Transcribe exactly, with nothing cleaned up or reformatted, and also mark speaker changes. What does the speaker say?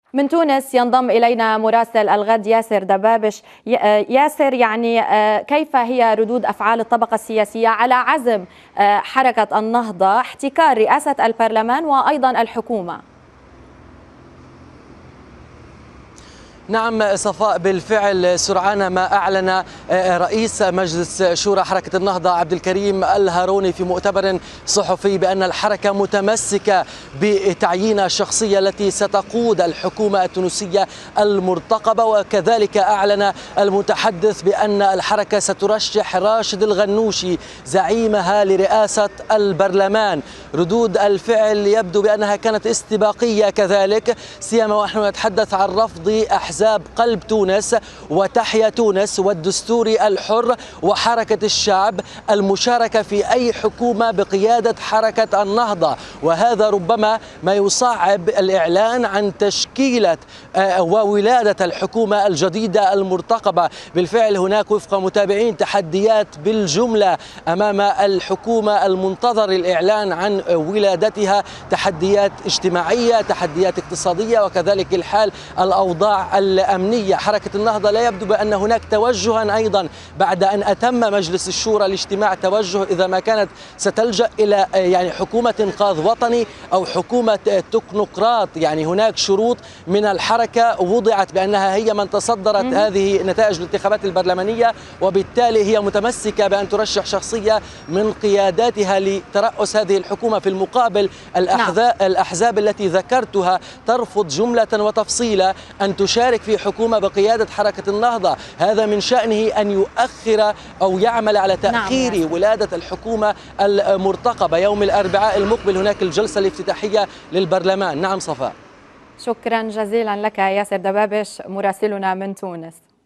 Speaker 1: من تونس ينضم إلينا مراسل الغد ياسر دبابش. ياسر، يعني كيف هي ردود أفعال الطبقة السياسية على عزم حركة النهضة احتكار رئاسة البرلمان وأيضا الحكومة؟
Speaker 2: نعم صفاء، بالفعل سرعان ما أعلن رئيس مجلس شورى حركة النهضة عبد الكريم الهاروني في مؤتمر صحفي بأن الحركة متمسكة بتعيين الشخصية التي ستقود الحكومة التونسية المرتقبة، وكذلك أعلن المتحدث بأن الحركة سترشح راشد الغنوشي زعيمها لرئاسة البرلمان. ردود الفعل يبدو بأنها كانت استباقية كذلك، سيما ونحن نتحدث عن رفض أحزاب أحزاب قلب تونس وتحيا تونس والدستوري الحر وحركة الشعب المشاركة في أي حكومة بقيادة حركة النهضة، وهذا ربما ما يصعب الإعلان عن تشكيلة وولادة الحكومة الجديدة المرتقبة. بالفعل هناك وفق متابعين تحديات بالجملة أمام الحكومة المنتظر الإعلان عن ولادتها، تحديات اجتماعية، تحديات اقتصادية، وكذلك الحال الأوضاع الأمنية. حركة النهضة لا يبدو بأن هناك توجها أيضا بعد أن أتم مجلس الشورى الاجتماع، توجه إذا ما كانت ستلجأ إلى يعني حكومة إنقاذ وطني أو حكومة تكنوقراط. يعني هناك شروط من الحركة وضعت بأنها هي من تصدرت م- هذه نتائج الانتخابات البرلمانية، وبالتالي هي متمسكة بأن ترشح شخصية من قياداتها لترأس هذه الحكومة. في المقابل الأحزاب التي ذكرتها ترفض جملة وتفصيلا أن تشارك في حكومة بقيادة حركة النهضة. هذا من شأنه أن يؤخر أو يعمل على تأخير نعم. ولادة الحكومة المرتقبة يوم الأربعاء المقبل. هناك الجلسة الافتتاحية للبرلمان. نعم صفاء.
Speaker 1: شكرا جزيلا لك ياسر دبابش مراسلنا من تونس.